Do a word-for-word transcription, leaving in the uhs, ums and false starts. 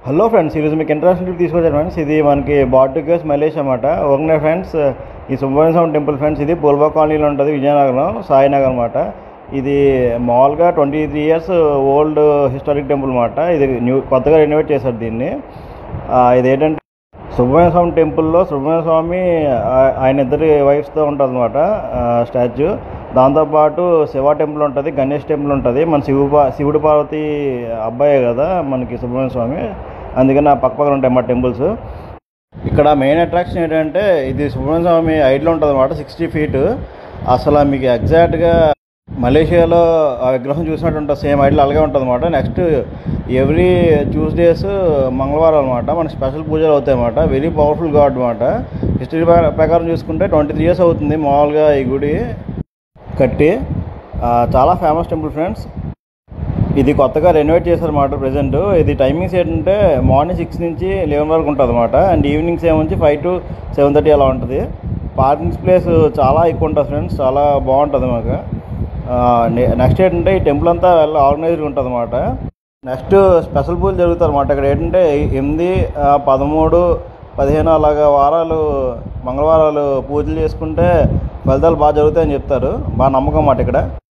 Hello friends, ఈరోజు మీకు international trip తీసుకొచ్చాను ఫ్రెండ్స్. ఇది మనకి బార్డుగస్ మలేషియా అన్నమాట. ఓకే ఫ్రెండ్స్, ఈ సుబ్రహ్మణ్య స్వామి టెంపుల్ ఫ్రెండ్స్, ఇది పూల్బా కాలనీలో ఉంటుంది, విజయనగరం సాయినగర్ అనమాట. ఇది మామూలుగా twenty three years old historic temple అనమాట. ఇది న్యూ కొత్తగా రెనోవేట్ చేశారు దీన్ని. ఇది ఏంటంటే సుబ్రహ్మణ్య స్వామి టెంపుల్లో సుబ్రహ్మణ్య స్వామి ఆయన ఇద్దరి వైఫ్స్తో ఉంటుంది అనమాట స్టాచ్యూ. దాంతోపాటు శివ టెంపుల్ ఉంటుంది, గణేష్ టెంపుల్ ఉంటుంది. మన శివు శివుడు పార్వతి అబ్బాయే కదా మనకి సుబ్రహ్మణ్య స్వామి, అందుకని ఆ పక్క పక్కన ఉంటాయి మా టెంపుల్స్. ఇక్కడ మెయిన్ అట్రాక్షన్ ఏంటంటే ఇది సుబ్రహ్మణ్య స్వామి హైట్లో ఉంటుంది అనమాట, సిక్స్టీ ఫీట్. అసలు మీకు ఎగ్జాక్ట్గా మలేషియాలో ఆ విగ్రహం చూసినట్టు ఉంటుంది, సేమ్ హైట్లో అలాగే ఉంటుంది అనమాట. నెక్స్ట్ ఎవ్రీ ట్యూస్డేస్ మంగళవారం అనమాట మనకి స్పెషల్ పూజలు అవుతాయి అన్నమాట. వెరీ పవర్ఫుల్ గాడ్ అనమాట. హిస్టరీ ప్రకారం చూసుకుంటే ట్వంటీ త్రీ ఇయర్స్ అవుతుంది మామూలుగా ఈ గుడి కట్టి. చాలా ఫేమస్ టెంపుల్ ఫ్రెండ్స్. ఇది కొత్తగా రెనోవేట్ చేశారన్నమాట ప్రజెంట్. ఇది టైమింగ్స్ ఏంటంటే మార్నింగ్ సిక్స్ నుంచి లెవెన్ వరకు ఉంటుంది అనమాట, అండ్ ఈవినింగ్ సెవెన్ నుంచి ఫైవ్ టు సెవెన్ థర్టీ అలా ఉంటుంది. పార్కింగ్ ప్లేస్ చాలా ఎక్కువ ఉంటుంది ఫ్రెండ్స్, చాలా బాగుంటుంది మాకు. నెక్స్ట్ ఏంటంటే ఈ టెంపుల్ అంతా వెళ్ళి ఆర్గనైజ్డ్గా ఉంటుంది అనమాట. నెక్స్ట్ స్పెషల్ పూజలు జరుగుతాయి అనమాట. ఇక్కడ ఏంటంటే ఎనిమిది పదమూడు పదిహేను అలాగా వారాలు మంగళవారాలు పూజలు చేసుకుంటే ఫలితాలు బాగా జరుగుతాయని చెప్తారు. బాగా నమ్మకం అన్నమాట ఇక్కడ.